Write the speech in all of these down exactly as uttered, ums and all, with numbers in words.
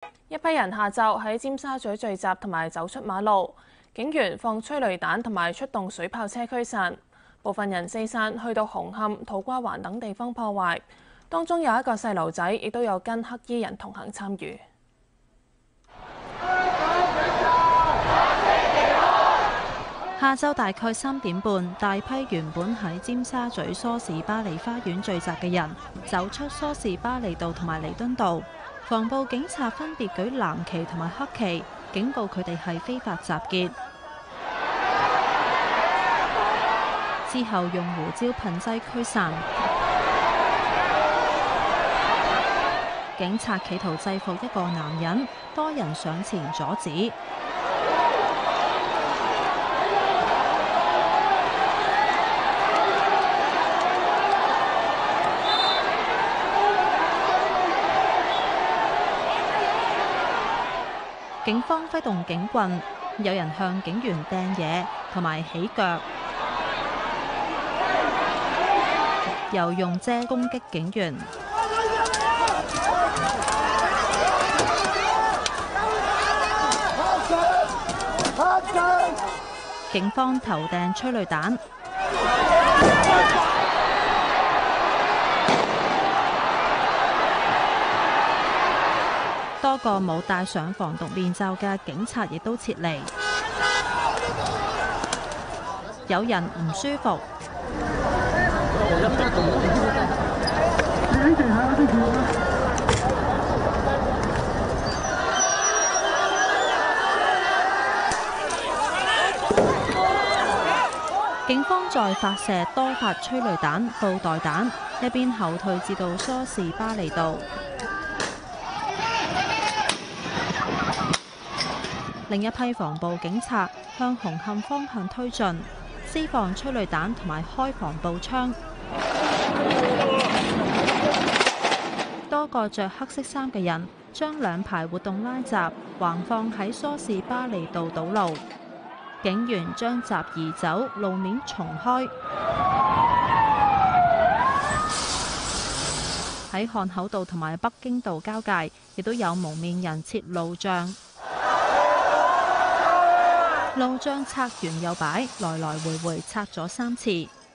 一批人下晝喺尖沙咀聚集同埋走出馬路，警員放催淚彈同埋出動水炮車驅散，部分人四散去到紅磡、土瓜灣等地方破壞。當中有一個細路仔，亦都有跟黑衣人同行參與。 下晝大概三點半，大批原本喺尖沙咀梳士巴利花園聚集嘅人走出梳士巴利道同埋彌敦道，防暴警察分別舉藍旗同埋黑旗，警告佢哋係非法集結。之後用胡椒噴劑驅散。警察企圖制服一個男人，多人上前阻止。警方揮動警棍，有人向警員掟嘢同埋起腳，又用遮攻擊警員。警方投掟催淚彈。多個冇戴上防毒面罩嘅警察亦都撤離，有人唔舒服。警方再發射多發催淚彈、布袋彈，一邊後退至到梳士巴利道。另一批防暴警察向紅磡方向推進，施放催淚彈同埋開防步槍。多個着黑色衫嘅人將兩排活動拉閘橫放喺梳士巴利道堵路，警員將閘移走，路面重開。喺漢口道同埋北京道交界，亦都有蒙面人設路障。路障拆完又擺，來來回回拆咗三次。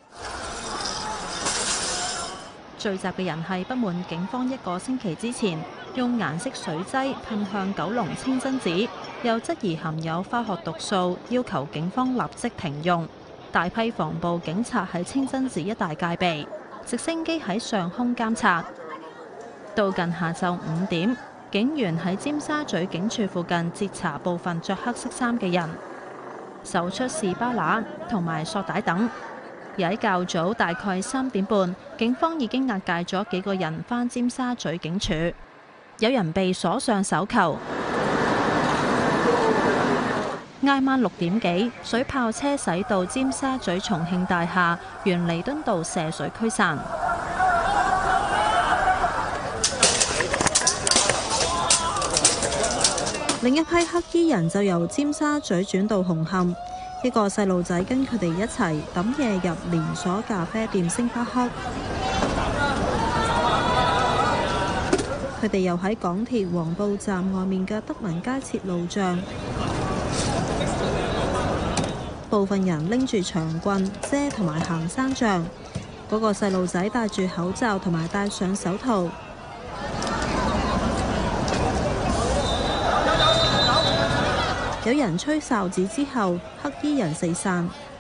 聚集嘅人係不滿警方一個星期之前用顏色水劑噴向九龍清真寺，又質疑含有化學毒素，要求警方立即停用。大批防暴警察喺清真寺一帶戒備，直升機喺上空監察。到近下晝五點，警員喺尖沙咀警署附近截查部分着黑色衫嘅人，搜出士巴拿同埋索帶等。而喺較早大概三點半，警方已經押解咗幾個人返尖沙咀警署，有人被鎖上手銬。挨晚六點幾，水炮車駛到尖沙咀重慶大廈，沿彌敦道射水驅散。另一批黑衣人就由尖沙咀轉到紅磡，一個細路仔跟佢哋一齊抌嘢入連鎖咖啡店星巴克。佢哋又喺港鐵黃埔站外面嘅德民街設路障。部分人拎住長棍、遮同埋行山杖。嗰個細路仔戴住口罩同埋戴上手套。有人吹哨子之後，黑衣人四散，